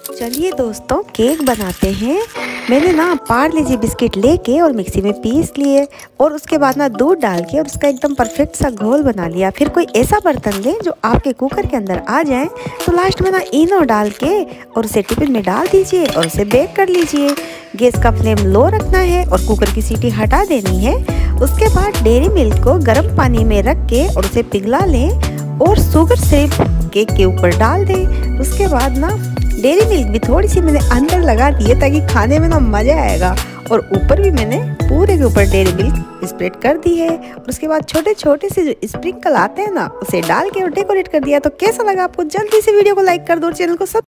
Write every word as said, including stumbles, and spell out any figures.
चलिए दोस्तों केक बनाते हैं। मैंने ना पार्ले जी बिस्किट लेके और मिक्सी में पीस लिए और उसके बाद ना दूध डाल के और उसका एकदम परफेक्ट सा घोल बना लिया। फिर कोई ऐसा बर्तन लें जो आपके कुकर के अंदर आ जाए, तो लास्ट में ना इनो डाल के और उसे टिफिन में डाल दीजिए और उसे बेक कर लीजिए। गैस का फ्लेम लो रखना है और कुकर की सीटी हटा देनी है। उसके बाद डेयरी मिल्क को गर्म पानी में रख के और उसे पिघला लें और शुगर सिरप केक के ऊपर डाल दें। उसके बाद ना डेयरी मिल्क भी थोड़ी सी मैंने अंदर लगा दी है ताकि खाने में ना मज़ा आएगा। और ऊपर भी मैंने पूरे के ऊपर डेयरी मिल्क स्प्रेड कर दी है और उसके बाद छोटे छोटे से जो स्प्रिंकल आते हैं ना, उसे डाल के और डेकोरेट कर दिया। तो कैसा लगा आपको? जल्दी से वीडियो को लाइक कर दो और चैनल को सब